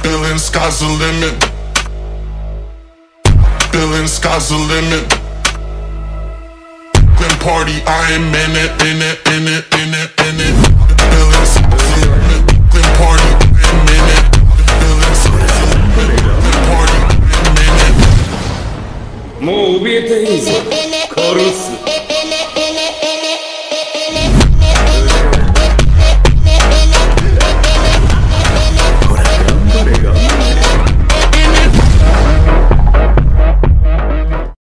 Feeling sky's the limit. Feeling sky's the limit. Glen party, I am in it, in it, in it, in it, in it. Feeling sky's the limit. Glen party, I am in it. Feeling sky's the limit. Glen party, I am in it. もう怯えていいぞ殺す